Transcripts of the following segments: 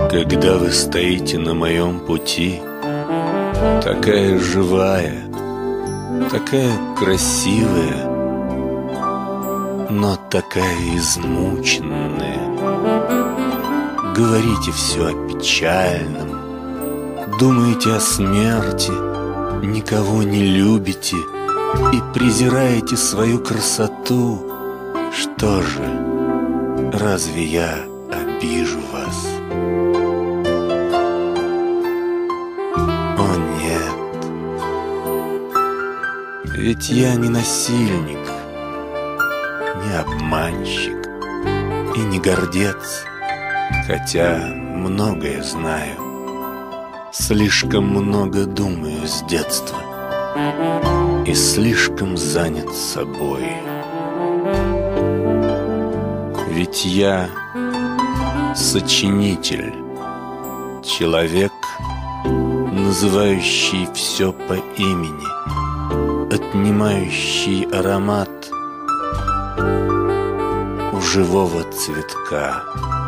Когда вы стоите на моем пути, такая живая, такая красивая, но такая измученная. Говорите все о печальном, думаете о смерти, никого не любите и презираете свою красоту. Что же, разве я обижу вас? О нет, ведь я не насильник, не обманщик и не гордец, хотя многое знаю, слишком много думаю с детства и слишком занят собой. Ведь я сочинитель, человек, называющий все по имени, отнимающий аромат у живого цветка.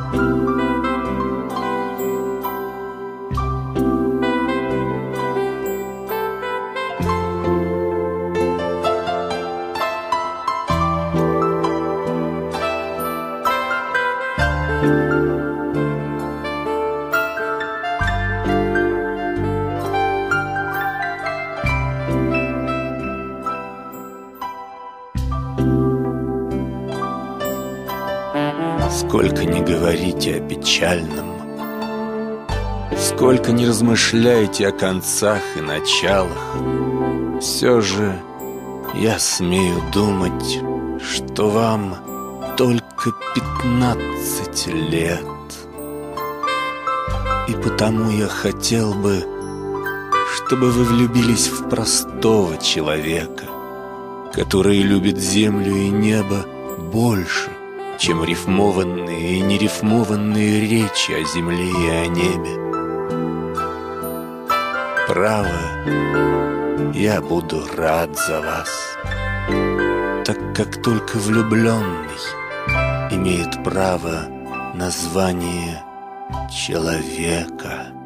Сколько ни говорите о печальном, сколько ни размышляете о концах и началах, все же я смею думать, что вам только 15 лет. И потому я хотел бы, чтобы вы влюбились в простого человека, который любит землю и небо больше, чем рифмованные и нерифмованные речи о земле и о небе. Право, я буду рад за вас, так как только влюбленный имеет право на звание человека.